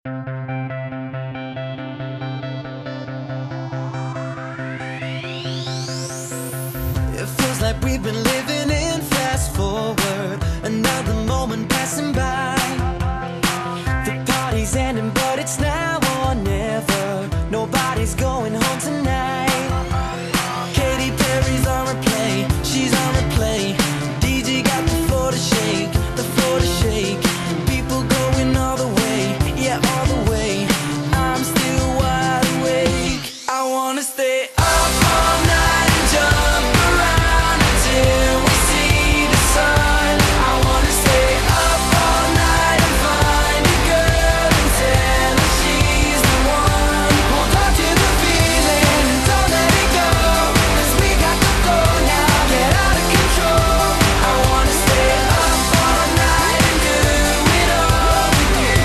It feels like we've been living in fast forward, another moment passing by. The party's ending, but it's now or never. Nobody's going home tonight. Katy Perry's on replay, she's on replay. DJ got the floor to shake, the floor to shake. People going all the way, yeah, all the way. I'm still wide awake. I wanna stay up all night and jump around until we see the sun. I wanna stay up all night and find a girl and tell her she's the one. Hold on to the feeling and don't let it go, 'cause we got the flow now, get out of control. I wanna stay up all night and do it all with you.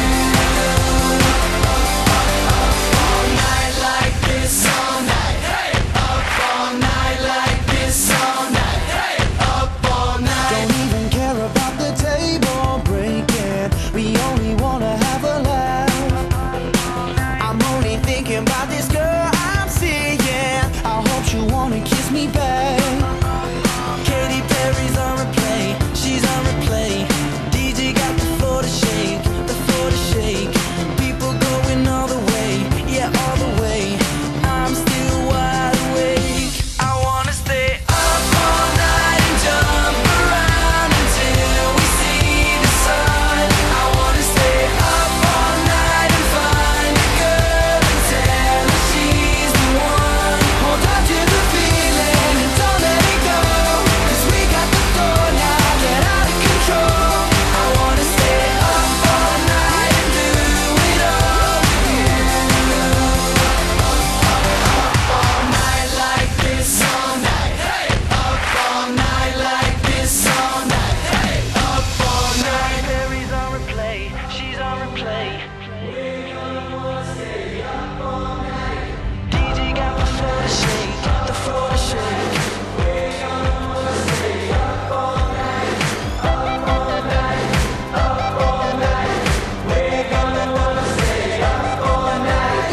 Up all night like this all night. Hey, up all night like this all night. Hey, up all night. Don't even care about the table breaking. We only wanna have a laugh. I'm only thinking about this girl I'm seeing. I hope she wanna kiss me back. Katy Perry's on replay, she's on replay. DJ got the floor to shake, the floor to shake. People going all the way, yeah, all the way. I'm still wide awake. I wanna stay up all night and jump around until we see the sun. I wanna stay up all night and find a girl and tell her she's the one. Hold on to the feeling and don't let it go, 'cause we got the flow now, get out of control. I wanna stay up all night and do it all with you. Up all night like this all night. Hey, up all night like this all night. Hey, up all night. Mary's on replay, she's on replay. We're gonna wanna stay up all night. DJ got the floor to shake, the floor to shake. We're gonna wanna stay up all night. Up all night, up all night. We're gonna wanna stay up all night.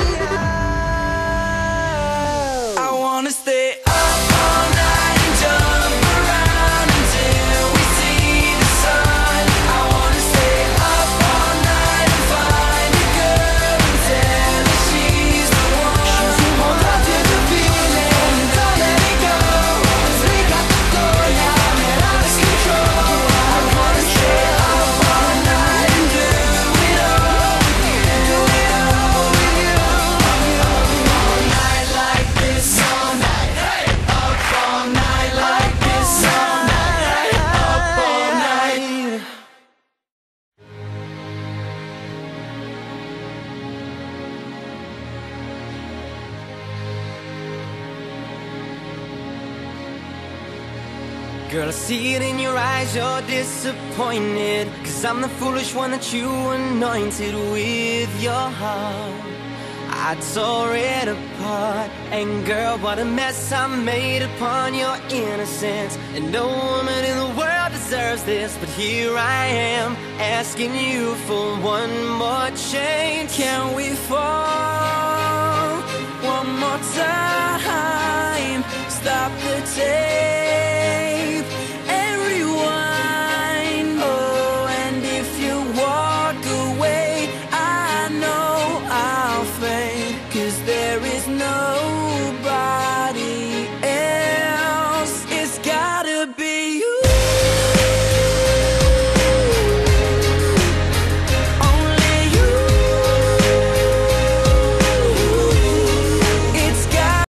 I wanna stay up all night and jump around until we see the sun. I wanna stay up all night and find a girl and tell her she's the one. Hold on to the feeling and don't let it go, 'cause we got the flow now, get out of control. I wanna stay up all night and do it all with you. Do it all with you. All night like this all night. Hey, up all night like this all night. Up all night. Girl, I see it in your eyes, you're disappointed, 'cause I'm the foolish one that you anointed with your heart. I tore it apart, and girl, what a mess I made upon your innocence. And no woman in the world deserves this, but here I am, asking you for one more chance. Can we fall one more time? Stop the tape.